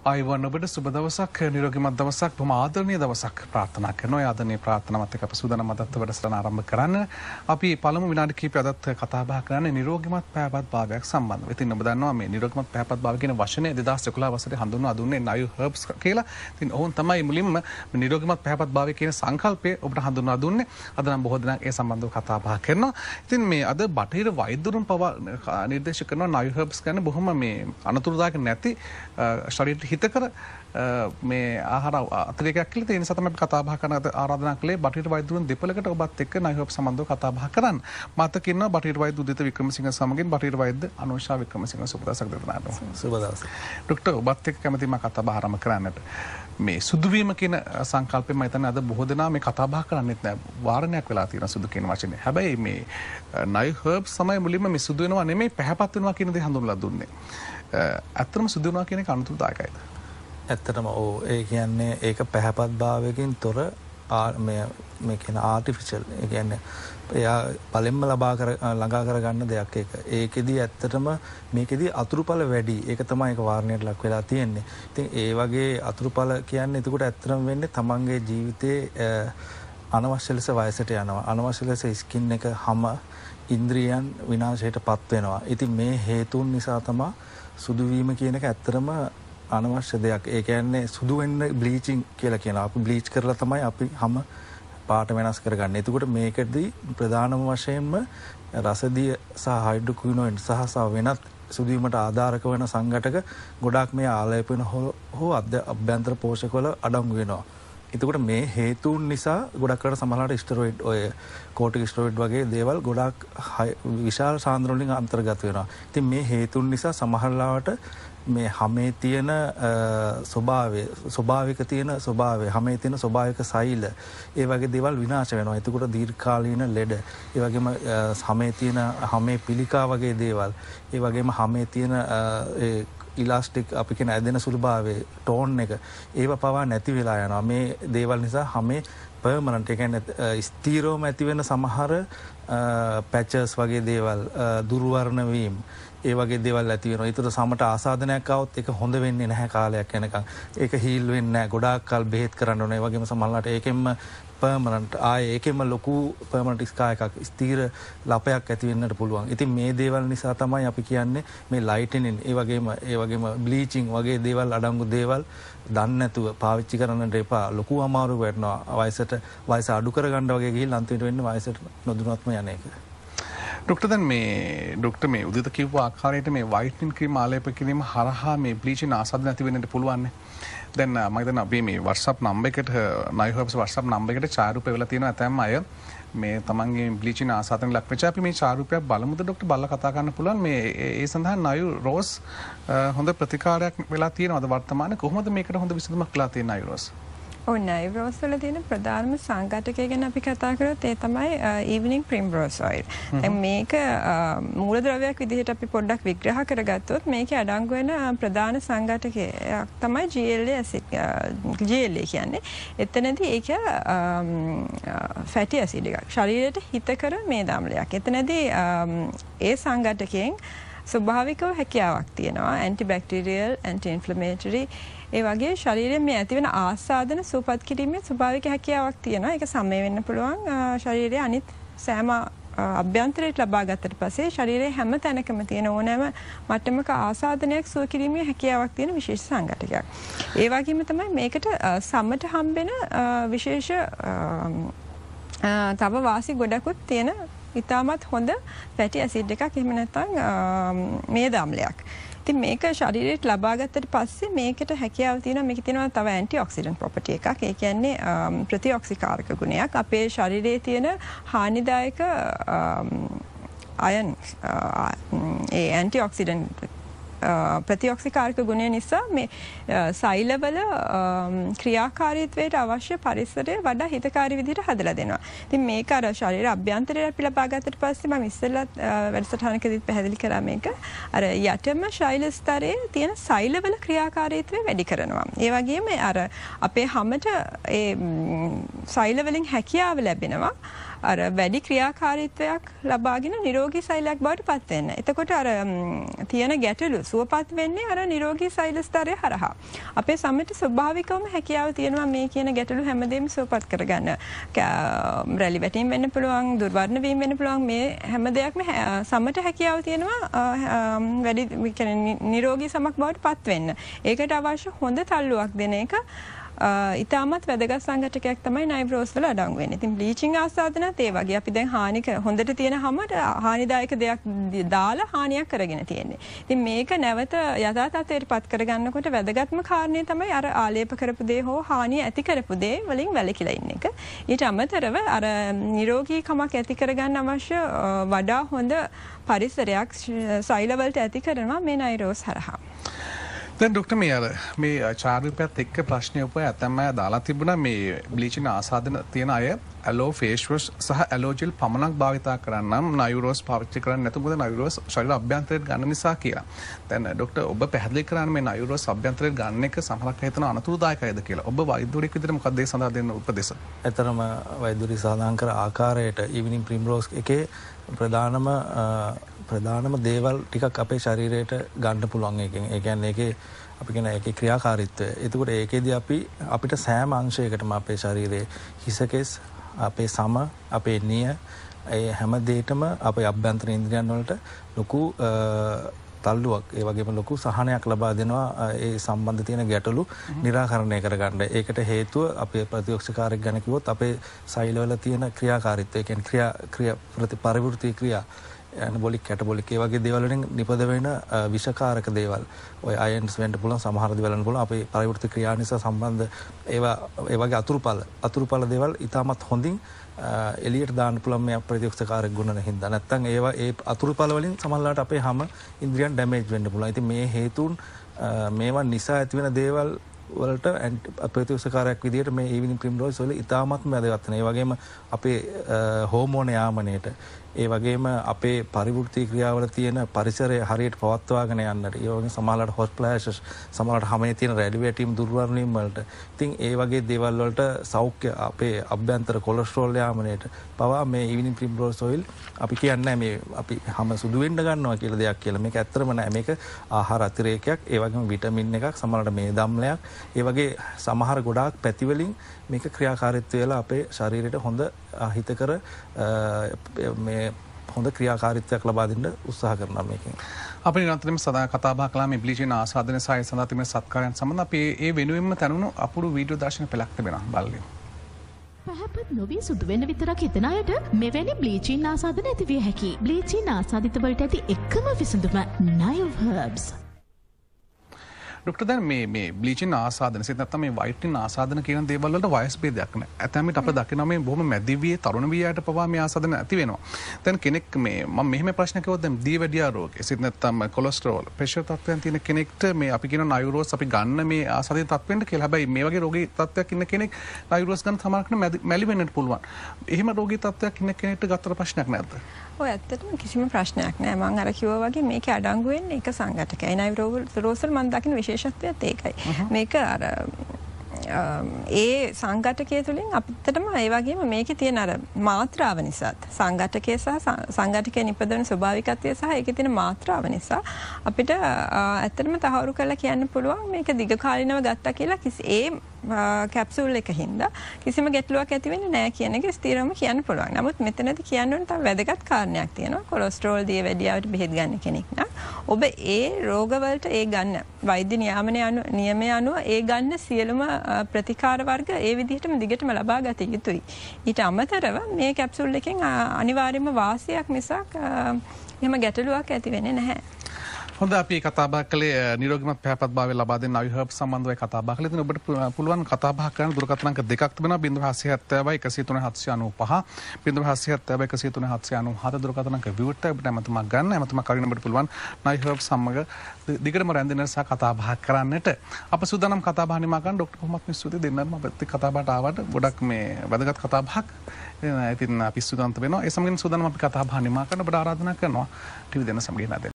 ආයුබෝවන් ඔබට සුබ දවසක් නිරෝගීමත් දවසක් බොහොම ආදරණීය දවසක් ප්‍රාර්ථනා කරනවා. ඒ ආදරණීය ප්‍රාර්ථනාවත් එක්ක අපි සූදානම් අදත් වැඩසටහන ආරම්භ කරන්න. අපි පළමු විනාඩි කිහිපයක් අදත් කතා බහ කරන්නේ නිරෝගීමත් පැහැපත් භාවයක් සම්බන්ධව. ඉතින් ඔබ දන්නවා මේ නිරෝගීමත් පැහැපත් භාවය කියන වචනේ 2011 වසරේ හඳුන්වා දුන්නේ Naive herbs කියලා. ඉතින් ඔවුන් තමයි මුලින්ම නිරෝගීමත් පැහැපත් භාවය කියන සංකල්පය ඔබට හඳුන්වා දුන්නේ. අද නම් බොහෝ දෙනා ඒ සම්බන්ධව කතා බහ කරනවා. ඉතින් මේ අද බටහිර වෛද්‍යවරුන් පවා නිර්දේශ කරනවා Naive herbs කියන්නේ බොහොම මේ අනතුරුදායක නැති ශරීරයට හිතකර මේ ආහාර අතිරේකයක් කියලා. ඒ නිසා තමයි අපි කතා බහ කරන ආරාධනා කළේ බටහිර වෛද්‍යවරුන් දෙපළකට ඔබත් එක්ක Naive herbs සම්බන්ධව කතා බහ කරන්න. මාතක ඉන්නවා බටහිර වෛද්‍ය උදිත වික්‍රමසිංහ සමගින් බටහිර වෛද්‍ය අනුෂා වික්‍රමසිංහ. සුබ දවසක් දෙතුනාට. සුබ දවසක්. ડોක්ටර් ඔබත් එක්ක කැමතියි මම කතා බහ ආරම්භ කරන්නට. මේ සුදු වීම කියන සංකල්පෙම මම හිතන්නේ අද බොහෝ දෙනා මේ කතා බහ කරන්නේත් නැහැ. වාරණයක් වෙලා තියෙනවා සුදු කියන වචනේ. හැබැයි මේ Naive herbs තමයි මුලින්ම මේ සුදු වෙනවා නෙමෙයි පැහැපත් වෙනවා කියන දේ හඳුන්වලා දුන්නේ. ඇත්තටම සුදු වෙනවා කියන එක අනුතුරුදායකයිද? ඇත්තටම ඔව්. ඒ කියන්නේ ඒක පැහැපත් භාවයකින් තොර මේ කියන ආටිෆිෂල්. ඒ කියන්නේ එයා පළෙන්ම ළඟා කරගන්න දෙයක් ඒක. ඒකෙදි ඇත්තටම මේකෙදි අතුරුඵල වැඩි. ඒක තමයි ඒක වාරණයට ලක් වෙලා තියෙන්නේ. ඉතින් ඒ වගේ අතුරුඵල කියන්නේ එතකොට ඇත්තටම වෙන්නේ තමන්ගේ ජීවිතේ අනවශ්‍ය ලෙස වයසට යනවා. අනවශ්‍ය ලෙස ස්කින් එක හැම ඉන්ද්‍රියයන් විනාශයටපත් වෙනවා. ඉතින් මේ හේතුන් නිසා තමයි සුදු වීම කියන එක ඇත්තටම අනවශ්‍ය දෙයක්. ඒ කියන්නේ සුදු වෙන්න බ්ලීචින් කියලා කියනවා. අපි බ්ලීච් කරලා තමයි අපි හැම පාට වෙනස් කරගන්නේ. එතකොට මේකදී ප්‍රධානම වශයෙන්ම රසදිය සහ හයිඩ්‍රොක්විනෝයින් සහ වෙනත් සුදු වීමට ආධාරක වෙන සංඝටක ගොඩාක් මේ ආලේපන හෝ අභ්‍යන්තර පෝෂකවල අඩංගු වෙනවා. එතකොට මේ හේතුන් නිසා ගොඩක් කරලා සමහරවිට ස්ටෙරොයිඩ් ඔය කෝටික් ස්ටෙරොයිඩ් වගේ දේවල් ගොඩාක් විශාල සාන්ද්‍ර වලින් අන්තර්ගත වෙනවා. ඉතින් මේ හේතුන් නිසා සමහරවිට මේ හැමේ තියෙන ස්වභාවික තියෙන ස්වභාවය හැමේ තියෙන ස්වභාවික සෛල ඒ වගේ දේවල් විනාශ වෙනවා. එතකොට දීර්ඝකාලීන ලෙඩ ඒ වගේම හැමේ තියෙන හැමේ පිළිකා වගේ දේවල් ඒ වගේම හැමේ තියෙන ඉලාස්ටික් අපි කියන ඇදෙන සුළුභාවයේ ටෝන් එක ඒව පවා නැති වෙලා යනවා. මේ දේවල් නිසා හැමේ පර්මනන්ට් ඒ කියන්නේ ස්ථිරවම ඇති වෙන සමහර පැචස් වගේ දේවල් දුර්වර්ණ වීම ඒ වගේ දේවල් ඇති වෙනවා. ඒතර සමට ආසාදනයක් આવොත් ඒක හොඳ වෙන්නේ නැහැ කාලයක් යනකම්. ඒක හීල් වෙන්නේ නැහැ. ගොඩාක් කල් බෙහෙත් කරන්න ඕනේ. ඒ වගේම සමහරවිට ඒකෙන්ම පර්මනන්ට් ඒකෙම ලොකු පර්මනන්ට් ස්කා එකක් ස්ථිර ලපයක් ඇති වෙන්නට පුළුවන්. ඉතින් මේ දේවල් නිසා තමයි අපි කියන්නේ මේ ලයිටනින් ඒ වගේම බ්ලීචින් වගේ දේවල් අඩංගු දේවල් දන්නේ නැතුව පාවිච්චි කරන්නට එපා. ලොකු අමාරු වෙනවා. වයස අඩු කරගන්න වගේ ගිහින් අන්තිමට වෙන්නේ වයසට නොදුනත්ම යන එක. ડોක්ටර් දැන් ડોක්ටර් මේ උදිත කිව්ව ආකාරයට මේ වයිටනින් ක්‍රීම් ආලේප කිරීම හරහා මේ බ්ලීචින් ආසාදන නැති වෙන්නට පුළුවන් නේ. දැන් මම හිතන්නේ අපි මේ WhatsApp නම්බර් එකට Naive herbs WhatsApp නම්බර් එකට ඡායාරූපය වෙලා තියෙනවා. ඇතැම් අය මේ තමන්ගේ බ්ලීචින් ආසාදන ලක් වෙච්ච අපි මේ ඡායාරූපයක් බලමුද ડોක්ටර් බලලා කතා කරන්න පුළුවන්. මේ ඒ සඳහා Naive rose හොඳ ප්‍රතිකාරයක් වෙලා තියෙනවා. අද වර්තමානයේ කොහොමද මේකට හොඳ විසඳුමක් වෙලා තියෙන්නේ Naive rose? Naive rose වල තියෙන ප්‍රධානම සංඝටකය ගැන අපි කතා කරොත් ඒ තමයි evening primrose oil. දැන් මේක මූලද්‍රව්‍යයක් විදිහට අපි පොඩ්ඩක් විග්‍රහ කරගත්තොත් මේකේ අඩංගු වෙන ප්‍රධාන සංඝටකයක් තමයි GLA acid. GLA කියන්නේ එතනදී ඒක fatty acid එකක්. ශරීරයට හිතකර මේද අම්ලයක්. එතනදී ඒ සංඝටකයෙන් ස්වභාවිකව හැකියාවක් තියෙනවා. antibacterial, anti-inflammatory ඒ වගේ ශරීරයේ මේ ඇති වෙන ආස්වාදන සුවපත් කිරීමේ ස්වභාවික හැකියාවක් තියෙනවා. ඒක සමය වෙන්න පුළුවන් ශරීරයේ අනිත් සෑම අභ්‍යන්තරයට ලබා ගත්තට පස්සේ ශරීරයේ හැම තැනකම තියෙන ඕනෑම මට්ටමක ආස්වාදනයක් සුව කිරීමේ හැකියාවක් තියෙන විශේෂ සංඝටකයක්. ඒ වගේම තමයි මේකට සමට හම්බෙන විශේෂ තව වාසි ගොඩකුත් තියෙන ඉතාමත් හොඳ ෆැටි ඇසිඩ් එකක් එහෙම නැත්නම් මේද අම්ලයක්. ඉතින් මේක ශරීරයට ලබා ගත්තට පස්සේ මේකට හැකියාව තියෙනවා. මේකේ තියෙනවා තව ඇන්ටිඔක්සිඩන්ට් ප්‍රොපර්ටි එකක්. ඒ කියන්නේ ප්‍රතිඔක්සිකාරක ගුණයක්. අපේ ශරීරයේ තියෙන හානිදායක අයන් ඒ ඇන්ටිඔක්සිඩන්ට් ප්‍රතිඔක්සිකාරක ගුණය නිසා මේ සෛලවල ක්‍රියාකාරීත්වයට අවශ්‍ය පරිසරය වඩා හිතකාරී විදිහට හදලා දෙනවා. ඉතින් මේක අර ශරීර අභ්‍යන්තරයට අපි ලබා ගත්තට පස්සේ මම ඉස්සෙල්ලා වැඩසටහනකදීත් පැහැදිලි කරා මේක අර යටම ශෛල ස්තරයේ තියෙන සෛලවල ක්‍රියාකාරීත්වය වැඩි කරනවා. ඒ වගේම අර අපේ හැමත ඒ සෛල වලින් හැකියාව ලැබෙනවා. අර වැඩි ක්‍රියාකාරීත්වයක් ලබාගෙන නිරෝගී සෛලයක් බවට පත් වෙන්න. එතකොට අර තියෙන ගැටලු සුවපත් වෙන්නේ අර නිරෝගී සෛල ස්තරය හරහා. අපේ සමයට ස්වභාවිකවම හැකියාව තියෙනවා මේ කියන ගැටලු හැමදේම සුවපත් කරගන්න. රැලි වැටීම් වෙන්න පුළුවන්, දුර්වර්ණ වීම වෙන්න පුළුවන්, මේ හැම දෙයක්ම සමට හැකියාව තියෙනවා වැඩි කියන්නේ නිරෝගී සමක් බවට පත් වෙන්න. ඒකට අවශ්‍ය හොඳ තල්ලුවක් දෙන එක ඉතාමත් වැදගත් සංඝටකයක් තමයි නයිව් රෝස් වල අඩංගු වෙන්නේ. ඉතින් බ්ලීචිං ආසාදනත් ඒ වගේ අපි දැන් හොඳට තියෙන හැමද හානිදායක දෙයක් දාලා හානියක් කරගෙන තියෙන්නේ. ඉතින් මේක නැවත යථා තත්ත්වයට පත් කරගන්නකොට වැදගත්ම කාරණේ තමයි අර ආලේප කරපු දේ හෝ හානිය ඇති කරපු දේ වලින් වැළකීලා ඉන්න එක. ඊට අමතරව අර නිරෝගීකමක් ඇති කරගන්න අවශ්‍ය වඩා හොඳ පරිසරයක් සෛල වලට ඇති කරනවා මේ නයිව් රෝස් හරහා. දැන් ડોක්ටර් මේ චාරුපයත් එක්ක ප්‍රශ්නය උපය ඇතැම් අය දාලා තිබුණා මේ බ්ලීචින් ආසාදන තියෙන අය ඇලෝ ෆේස් වොෂ් සහ ඇලෝ ජෙල් පමණක් භාවිතා කරන්නම් නයිව් රෝස් පාවිච්චි කරන්නේ නැතු මොකද නයිව් රෝස් ශරීර අභ්‍යන්තරයට ගන්න නිසා කියලා. දැන් ડોක්ටර් ඔබ පැහැදිලි කරන්නේ මේ නයිව් රෝස් අභ්‍යන්තරයට ගන්න එක සමහරක් හිතන අනතුරුදායකයිද කියලා. ඔබ වෛද්‍යවරයෙක් විදිහට මොකක්ද ඒ සඳහා දෙන්න උපදෙස්? ඇතරම වෛද්‍යවරි සාධාරණ කර ආකාරයට ඉවිනිං ප්‍රිම්රෝස් එකේ ප්‍රධානම දේවල් ටිකක් අපේ ශරීරයට ගන්න පුළුවන් එකෙන්. ඒ කියන්නේ ඒකේ අපි කියන ඒකේ ක්‍රියාකාරීත්වය. එතකොට ඒකෙදි අපිට සෑම අංශයකටම අපේ ශරීරයේ හිසකෙස්, අපේ සම, අපේ නිය, ඒ හැම දෙයකම අපේ අභ්‍යන්තර ඉන්ද්‍රියන් වලට ලොකු තල්ලුවක් ඒ වගේම ලොකු සහනයක් ලබා දෙනවා ඒ සම්බන්ධ තියෙන ගැටලු निराකරණය කරගන්න. ඒකට හේතුව අපේ ප්‍රතිවක්ෂකාරයක් ගැන කිව්වොත් අපේ සෛලවල තියෙන ක්‍රියාකාරීත්වය. ඒ කියන්නේ පරිවෘත්ති ක්‍රියා ඇනබොලික් කැටබොලික් ඒ වගේ දේවල් වලින් නිපද වෙන විෂකාරක දේවල් ඔය අයන්ස් වෙන්න පුළුවන් සමහර දේවල් වෙන්න පුළුවන් අපේ පරිවෘත්ති ක්‍රියා නිසා සම්බන්ධ ඒවා ඒ වගේ අතුරුඵල දේවල් ඉතාමත් හොඳින් එළියට දාන්න පුළුවන් මේ ප්‍රතිවක්ෂකාරක ගුණ හින්දා. නැත්තම් ඒවා ඒ අතුරුඵල වලින් සමහරවිට අපේ හැම ඉන්ද්‍රියන් ඩැමේජ් වෙන්න පුළුවන්. ඉතින් මේ හේතුන් මේවා නිසා ඇතිවෙන දේවල් වලට ප්‍රතිවක්ෂකාරයක් විදිහට මේ ඉවිනිං ප්‍රිම්රෝස් වල ඉතාමත්ම වැදගත් වෙනවා. ඒ වගේම අපේ හෝමෝන යාමනයට ඒ වගේම අපේ පරිවෘත්ති ක්‍රියාවල තියෙන පරිසරය හරියට පවත්වාගෙන යන්නට ඒ වගේම සමහරවිට හොට් ෆ්ලෑෂස් සමහරවිට හැමේ තියෙන රැලි වැටීම් දුර්වර්ණ වීම වලට ඉතින් ඒ වගේ දේවල් වලට සෞඛ්‍ය අපේ අභ්‍යන්තර කොලෙස්ටරෝල් යාමනයට පවා මේ ඉවිනිං ප්‍රිම්රෝස් ඔයිල් අපි කියන්නේ මේ අපි හැම සුදු වෙන්න ගන්නවා කියලා දෙයක් කියලා. මේක ඇත්තම නෑ. මේක ආහාර අතිරේකයක්. ඒ වගේම විටමින් එකක් සමහරවිට මේ දම්ලයක්. ඒ වගේ සමහර ගොඩාක් පැති වලින් මේක ක්‍රියාකාරීත්වය වල අපේ ශරීරයට හොඳ හිතකර මේ හොඳ ක්‍රියාකාරීත්වයක් ලබා දෙන්න උත්සාහ කරනවා මේකෙන්. අපි නිරන්තරයෙන්ම සදා කතා බහ කළා මේ බ්ලීචින් ආසාදනය සහ සඳහා තිබෙන සත්කාරයන් සම්බන්ධ අපි ඒ වෙනුවෙන්ම තනුණු අපුරු වීඩියෝ දර්ශන පෙළක් තිබෙනවා බලන්න. පැහැපත් නොවී සුදු වෙන විතරක් හිතන අයට මෙවැනි බ්ලීචින් ආසාදන ඇති විය හැකියි. බ්ලීචින් ආසාදිත වලට ඇති එකම විසඳුම නයිව් හර්බ්ස්. ડોක්ටර් දැන් මේ බ්ලීචින් ආසාදන සිත නැත්නම් මේ වයිට්නින් ආසාදන කියන දේවල් වලට වයස් ભેදයක් නැහැ. ඇතැම් විට අපිට දකිනවා මේ බොහොම මැදි වියේ තරුණ වියයට පවා මේ ආසාදන ඇති වෙනවා. දැන් කෙනෙක් මේ මම මෙහෙම ප්‍රශ්න කිව්වොත් දැන් දීවැඩියා රෝගය සිත නැත්නම් කොලෙස්ටරෝල් ප්‍රෙෂර් තත්ත්වයන් තියෙන කෙනෙක්ට මේ අපි කියන නයිව් රෝස් අපි ගන්න මේ ආසාදිත තත්ත්වෙන්න කියලා. හැබැයි මේ වගේ රෝගී තත්ත්වයක් ඉන්න කෙනෙක් නයිව් රෝස් ගන්න සමහරකට මැලි වෙන්නත් පුළුවන්. එහෙම රෝගී තත්ත්වයක් ඉන්න කෙනෙක්ට ගත්තට ප්‍රශ්නයක් නැද්ද? ඔය ඇත්තටම කිසිම ප්‍රශ්නයක් නෑ. මම අර කිව්වා වගේ මේකේ අඩංගු වෙන්නේ එක සංඝටකයි. නයිව් රෝස් වල මම දකින විශේෂත්වයත් ඒකයි. මේක අර ඒ සංඝටකයේ තුලින් අපිටම ඒ වගේම මේකේ තියෙන අර මාත්‍රාව නිසාත් සංඝටකයේ සහ සංඝටකයේ නිපදවන ස්වභාවිකත්වය සහ ඒකේ තියෙන මාත්‍රාව නිසා අපිට ඇත්තටම තහවුරු කරලා කියන්න පුළුවන් මේක දිගකාලීනව ගත්තා කියලා කැප්සූල් එකකින්ද කිසිම ගැටලුවක් ඇති වෙන්නේ නැහැ කියන එක ස්ථිරවම කියන්න පුළුවන්. නමුත් මෙතනදී කියන්න ඕන තව වැදගත් කාරණයක් තියෙනවා. කොලෙස්ටරෝල් දියවැඩියාවට බෙහෙත් ගන්න කෙනෙක් නම් ඔබ ඒ රෝගවලට ඒ ගන්න වෛද්‍ය නියමය අනුව ඒ ගන්න සියලුම ප්‍රතිකාර වර්ග ඒ විදිහටම දිගටම ලබා ගත යුතුයි. ඊට අමතරව මේ කැප්සූල් එකෙන් අනිවාර්යයෙන්ම වාසියක් මිසක් එහෙම ගැටලුවක් ඇති වෙන්නේ නැහැ. හොඳ අපි කතා බහ කළේ නිරෝගීමත් පැහැපත්භාවය ලබා දෙන නයිව් හර්බ්ස් සම්බන්ධව කතා බහ කළේ. ඉතින් ඔබට පුළුවන් කතා බහ කරන්න දුරකථන අංක දෙකක් තිබෙනවා 0770 103 793 දුරකථන අංක විවෘත ඔබට ඇමතුමක් ගන්න. ඇමතුමක් අරින්න ඔබට පුළුවන් නයිව් හර්බ්ස් සමග දිගටම රැඳෙන සහ කතා බහ කරන්නට. අප සූදානම් කතා බහ නිමා ගන්න ડોක්ටර් කොහොමත් ස්තුතියි දෙන්නම අපිත් කතා බහට ආවට ගොඩක් මේ වැදගත් කතා බහක්. ඉතින් අපි සූදානම් වෙනවා. ඒ සමගින් සූදානම් අපි කතා බහ නිමා කරන්න ඔබට ආරාධනා කරනවා ටීවී දෙන්න සමගින්